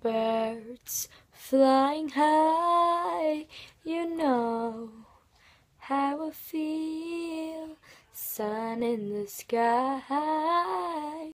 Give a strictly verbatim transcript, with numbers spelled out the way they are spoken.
birds flying high. You know how I feel, sun in the sky.